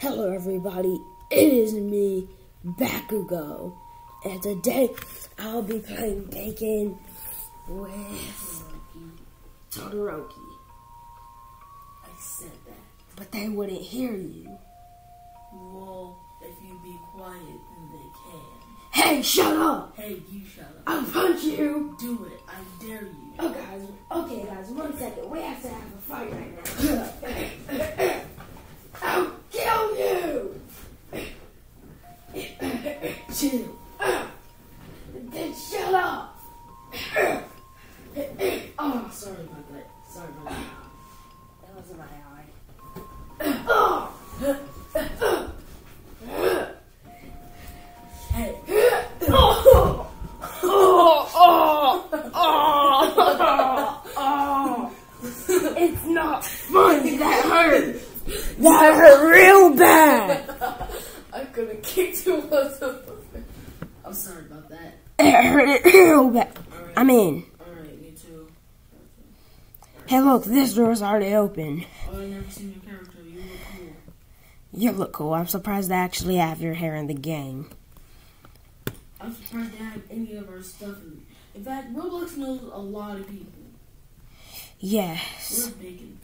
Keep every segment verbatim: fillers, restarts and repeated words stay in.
Hello everybody, it is me, Bakugo, and today I'll be playing Bacon with Todoroki. I said that. But they wouldn't hear you. Well, if you be quiet, then they can. Hey, shut up! Hey, you shut up. I'll punch you! Do it. I dare you. Oh guys, okay guys, one second, we have to have a fight right now. I'll kill you! Chill. Then shut up! Oh, sorry about that. Sorry about that. That was in my eye. Hey. Oh! Oh! Oh! Oh! It's not funny. That hurt. That hurt real bad. I could have kicked you. I'm sorry about that. It hurt it real bad. Right. I'm in. Alright, me too. Hey, look, this door's already open. Oh, I never seen your character. You look cool. You look cool. I'm surprised I actually have your hair in the game. I'm surprised they have any of our stuff in. In fact, Roblox knows a lot of people. Yes. Where's Bacon?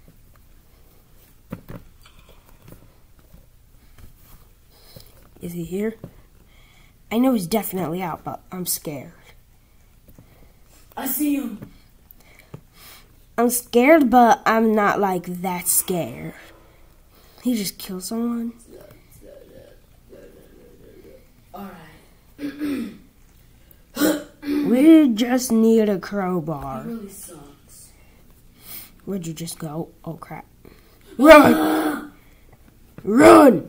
Is he here? I know he's definitely out, but I'm scared. I see him. I'm scared, but I'm not like that scared. He just killed someone. Alright. We just need a crowbar. It really sucks. Where'd you just go? Oh crap. Run! Run!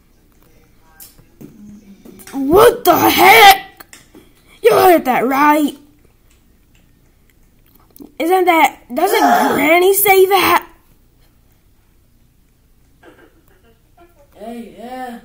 What the heck? You heard that right? Isn't that, doesn't Granny say that? Hey, yeah.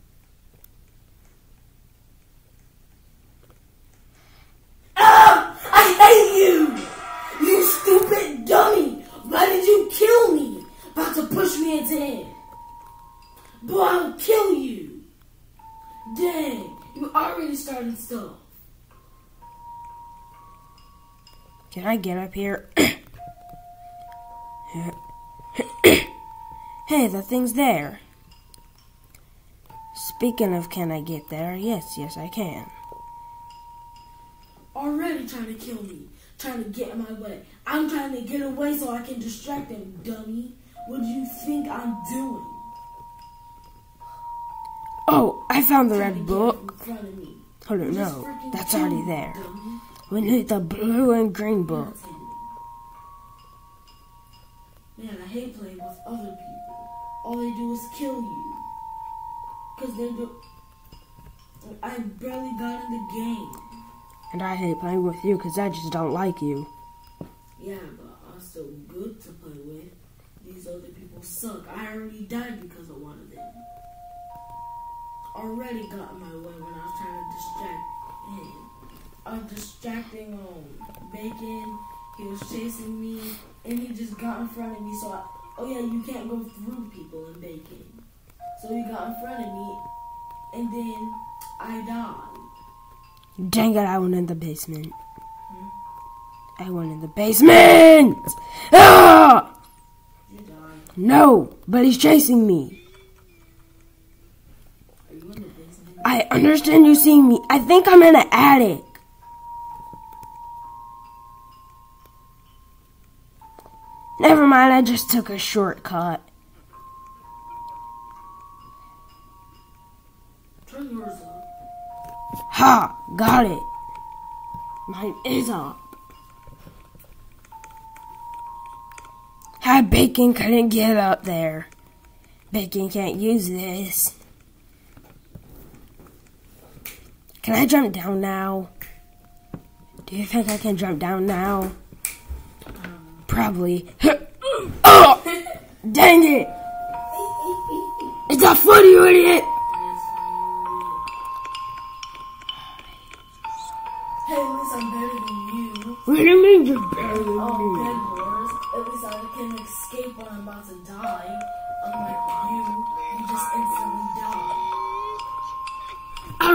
Ah! I hate you! You stupid dummy! Why did you kill me? About to push me into him. Boy, I'll kill you. Dang, you already started stuff. Can I get up here? Hey, the thing's there. Speaking of can I get there, yes, yes I can. Already trying to kill me. Trying to get in my way. I'm trying to get away so I can distract him, dummy. What do you think I'm doing? Oh, I found the Trying to red get book. in front of me. Hold on, Just no, freaking that's kill already me, there. dummy. We need the blue and green book. Man, I hate playing with other people. All they do is kill you. Cause they do. I barely got in the game. And I hate playing with you because I just don't like you. Yeah, but I'm still good to play with. These other people suck. I already died because of one of them. Already got in my way when I was trying to distract him. I was distracting um, Bacon. He was chasing me, and he just got in front of me. So, I, oh yeah, you can't go through people in Bacon. So he got in front of me, and then I died. Dang it, I went in the basement. Hmm? I went in the basement! Ah! You died. No, but he's chasing me. Are you in the basement? I understand you seeing me. I think I'm in an attic. Never mind, I just took a shortcut. Turn yours up. Ha! Got it. Mine is up. Hi, Bacon couldn't get up there. Bacon can't use this. Can I jump down now? Do you think I can jump down now? Um, Probably. Oh! Dang it! It's not funny, you idiot! Hey, at least I'm better than you. What do you mean you're better than Oh, me? bed wars. At least I can escape when I'm about to die. Unlike you, you just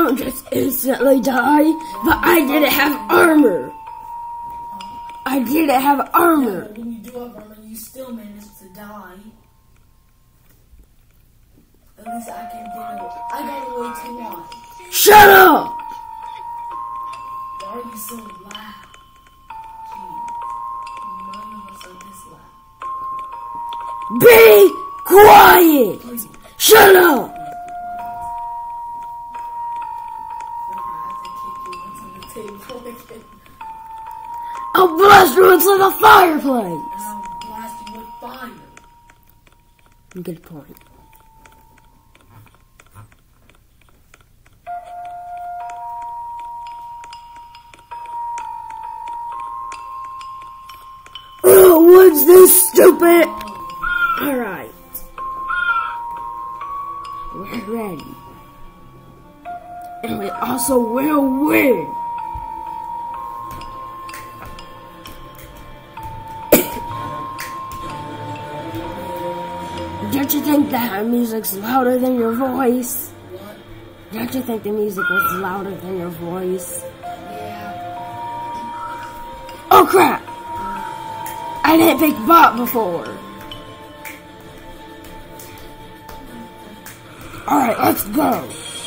don't just instantly die, but I didn't have armor. I didn't have armor. Yeah, when you do have armor, you still manage to die. At least I can get away. I got away too long. Shut up! Why are you so loud? Gee, none of us are this loud. Be quiet! Please. Shut up! I'll blast you into the fireplace! And I'll blast you with fire. Good point. Oh, what's this stupid? Alright. We're ready. And we also will win. Don't you think that music's louder than your voice? What? Don't you think the music was louder than your voice? Yeah. Oh crap! I didn't pick bot before. Alright, let's go.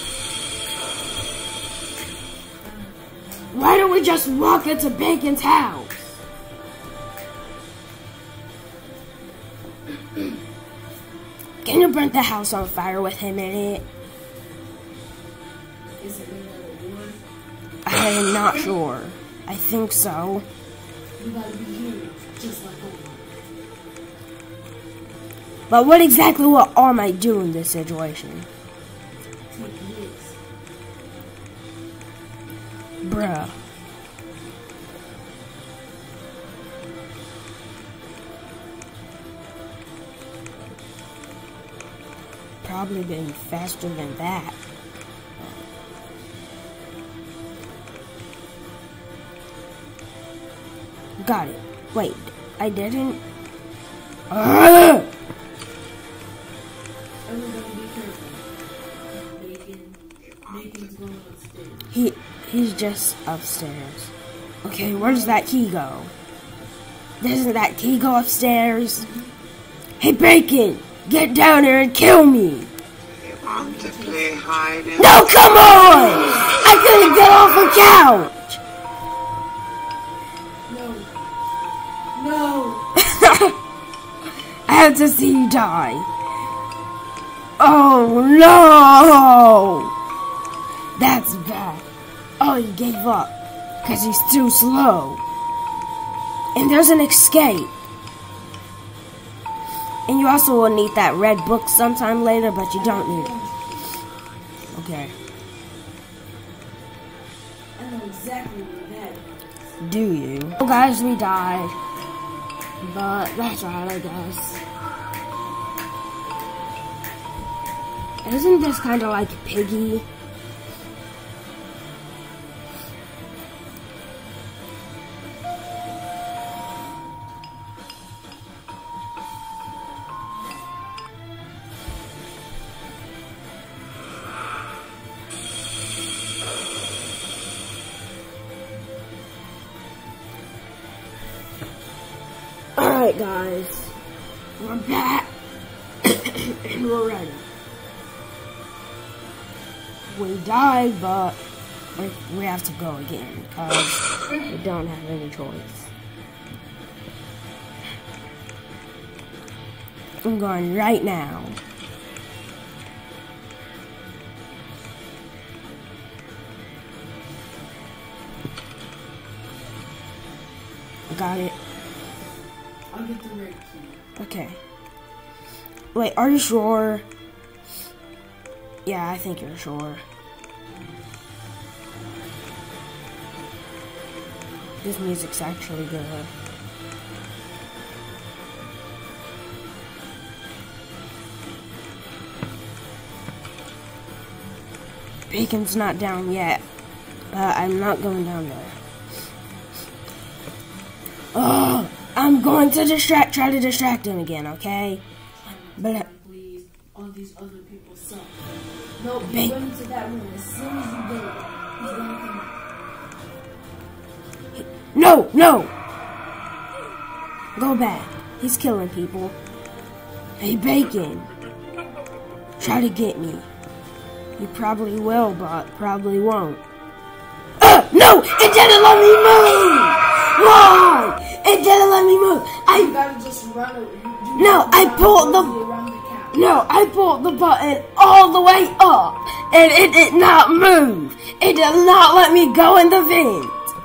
Why don't we just walk into Bacon's house? Can you burn the house on fire with him in it? Is it made out of wood? I am not sure. I think so. You gotta be here, just like over. But what exactly will All Might do in this situation? Take this. Bruh. Probably been faster than that. Got it. Wait, I didn't. Ah! Everybody be careful. Bacon. Bacon's going upstairs. He he's just upstairs. Okay, where does that key go? Doesn't that key go upstairs? Hey Bacon, get down here and kill me! You want to play hide and No, come on! I couldn't get off the couch! No. No. I have to see you die. Oh no! That's bad. Oh, he gave up because he's too slow. And there's an escape. And you also will need that red book sometime later, but you don't need it. Okay. I know exactly where that is. Do you? Oh, guys, we died. But that's alright, I guess. Isn't this kind of like Piggy? Alright guys, we're back and we're ready. We died, but we, we have to go again because we don't have any choice. I'm going right now. I got it. I'll get the red key. Okay. Wait, are you sure? Yeah, I think you're sure. This music's actually good. Bacon's not down yet, but I'm not going down there. Oh, I'm going to distract, try to distract him again, okay? But Please, all these other people So, no, you Bacon. go into that room. As soon as you get it, he's gonna come out. No, no! Go back. He's killing people. Hey, Bacon. Try to get me. You probably will, but probably won't. Uh, no! It didn't let me move! Why? It didn't let me move. You I gotta just run it. You, you No, gotta I run pulled the- around the couch. No, I pulled the button all the way up, and it did not move. It did not let me go in the vent.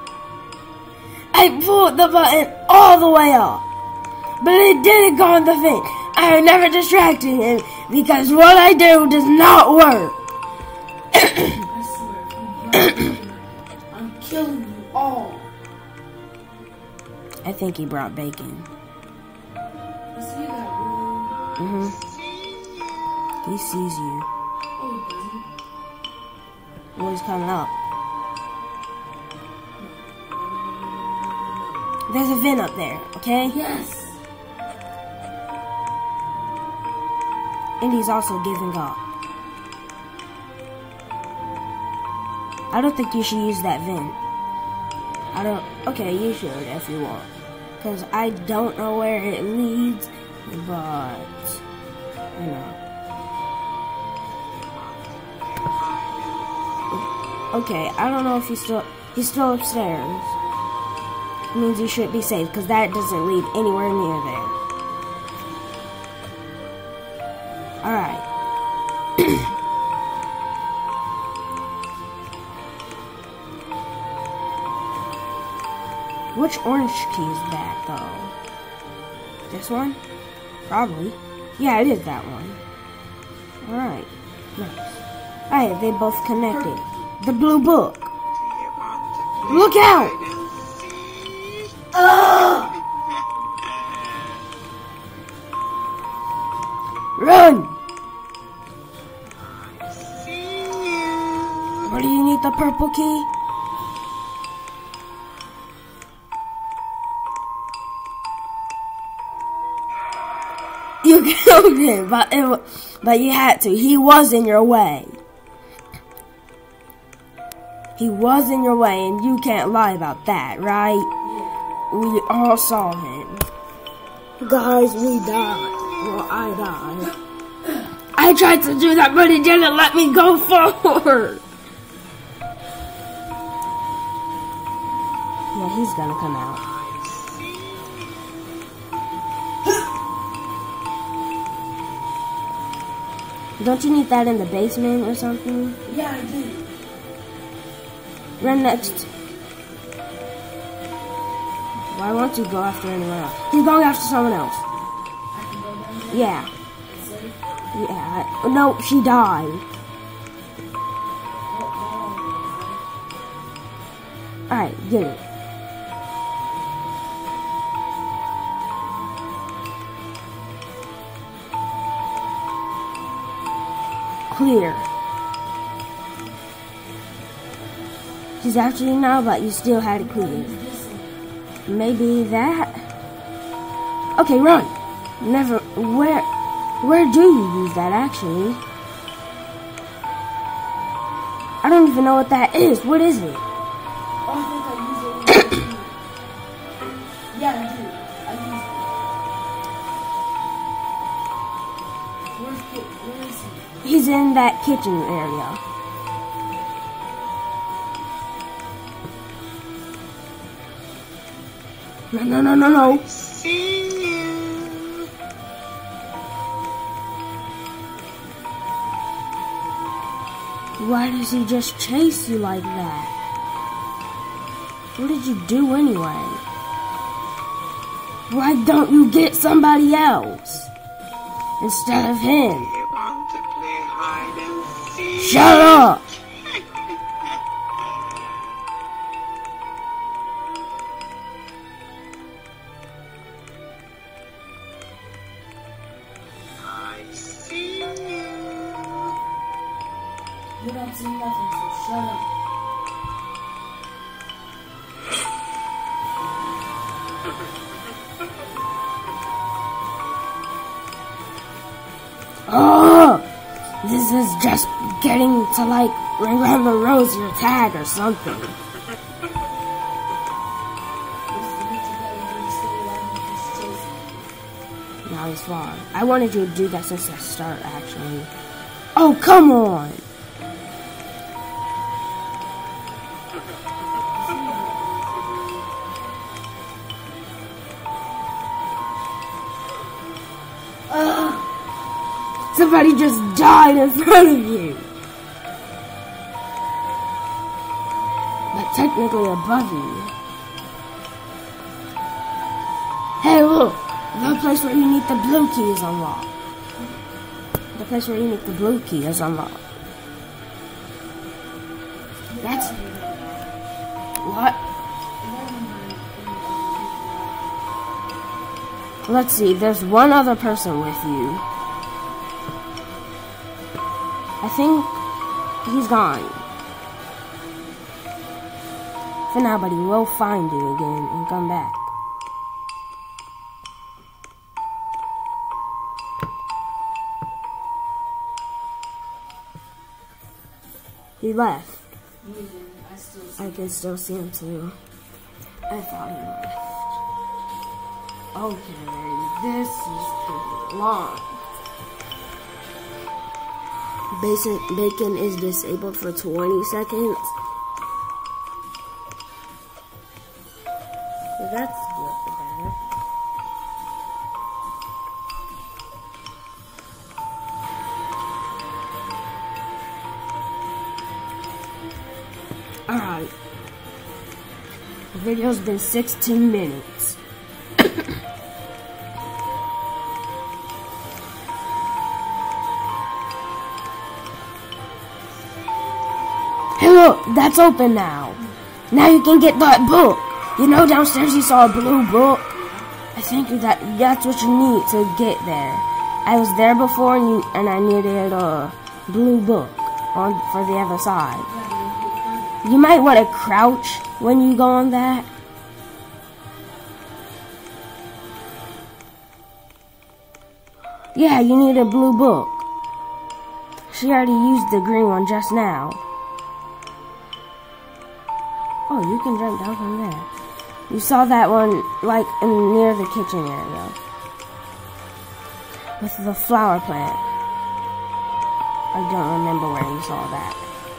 I pulled the button all the way up, but it didn't go in the vent. I am never distracting him because what I do does not work. I swear, if you run here, I'm killing you all. I think he brought bacon. You see that room? Mm-hmm. He sees you. Oh, he doesn't. Well, he's coming up. There's a vent up there, okay? Yes. And he's also giving up. I don't think you should use that vent. I don't... Okay, you should if you want. Because I don't know where it leads, but... You know. Okay, I don't know if he's still... He's still upstairs. It means you should be safe, because that doesn't lead anywhere near there. Alright. Which orange key is that, though? This one? Probably. Yeah, it is that one. Alright. Nice. Alright, they both connected. The blue book. Look out! Ugh! Run! Where do you need the purple key? You killed him, but, it, wa- but you had to. He was in your way. He was in your way, and you can't lie about that, right? We all saw him. Guys, we died. Well, I died. I tried to do that, but he didn't let me go forward. Yeah, he's gonna come out. Don't you need that in the basement or something? Yeah, I do. Run next. Why won't you go after anyone else? He's going after someone else. I can go down there. Yeah. Safe. Yeah. I- No, she died. Oh, oh, Alright, get it. Clear. She's after you now, but you still had it cleared. Maybe that? Okay, run. Never. Where? Where do you use that actually? I don't even know what that is. What is it? oh, I think I use it. When I yeah, I do. I use it. Where's Kit? Where is he? He's in that kitchen area. No, no, no, no, no. See you. Why does he just chase you like that? What did you do anyway? Why don't you get somebody else instead of him? You want to play hide and seek? Shut up! I see you. You don't see nothing, so shut up. Oh, this This is just getting to like remember Rose your tag or something. Now he's far. I wanted you to do that since the start, actually. Oh, come on! Uh, Somebody just died in front of you. But technically above you. Hey, look! The place where you need the blue key is unlocked. The place where you need the blue key is unlocked. That's... What? Let's see, there's one other person with you. I think he's gone. For now, but he will find you again and come back. He left. I still see I can still see him too. I thought he left. Okay, this is pretty long. Basic bacon is disabled for twenty seconds. That's good for that. Alright. The video's been sixteen minutes. Hey look, that's open now. Now you can get that book. You know downstairs you saw a blue book? I think that that's what you need to get there. I was there before and, you, and I needed a blue book on for the other side. You might want to crouch when you go on that. Yeah, you need a blue book. She already used the green one just now. Oh, you can jump down from there. You saw that one, like, in, near the kitchen area. With the flower plant. I don't remember where you saw that.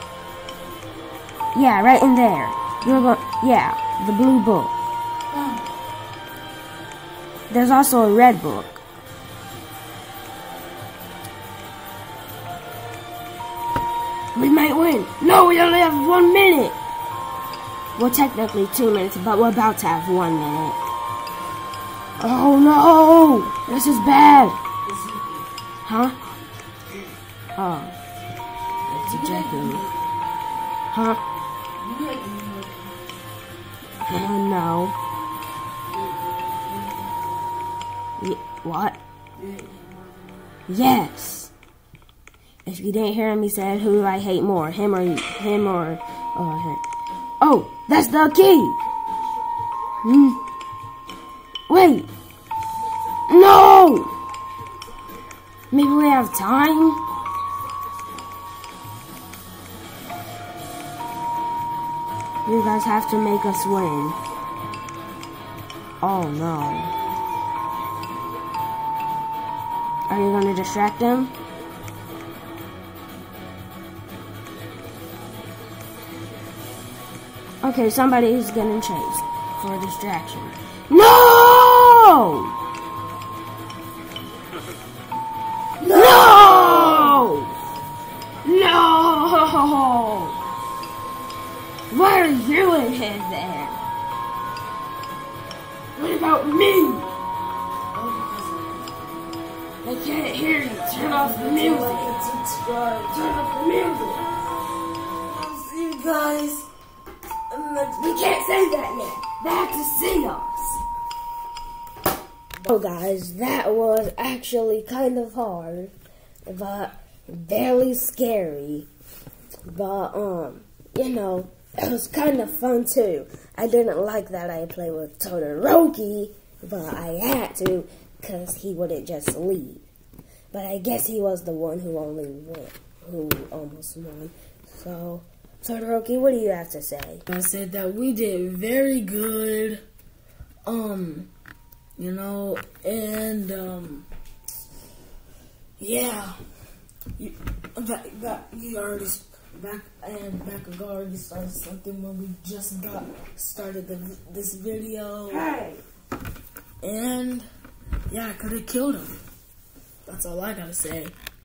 Yeah, right in there. You're going, yeah, the blue book. There's also a red book. We might win. No, we only have one minute. Well, technically two minutes, but we're about to have one minute. Oh no! This is bad. Huh? Oh. It's ejecting. Huh? Oh no. Ye- what? Yes. If you didn't hear him, he said, "Who do I hate more, him or him or oh, him?" Oh, that's the key. Hmm. Wait. No. Maybe we have time. You guys have to make us win. Oh no. Are you gonna distract him? Okay, somebody is getting chased for a distraction. No! No! No! Why are you in here there? What about me? I can't hear you. Turn off the music. Turn off the music. I'll see you guys. We can't say that yet. They have to see us. Oh guys, that was actually kind of hard, but barely scary. But, um, you know, it was kind of fun too. I didn't like that I played with Todoroki, but I had to because he wouldn't just leave. But I guess he was the one who only went. who almost won. So, Todoroki, what do you have to say? I said that we did very good, um, you know, and, um, yeah, you, that, that, you already, back, and Bakugo already started something when we just got started the, this video. Hey! And, yeah, I could have killed him. That's all I gotta say.